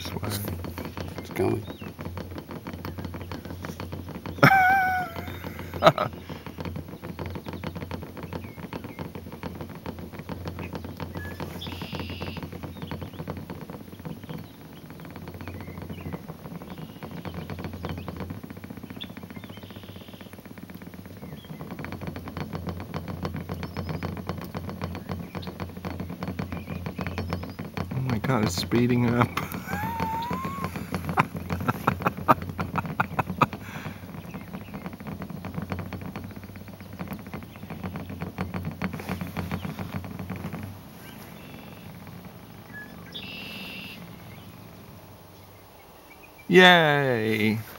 this way. It's going. Oh my god, it's speeding up. Yay!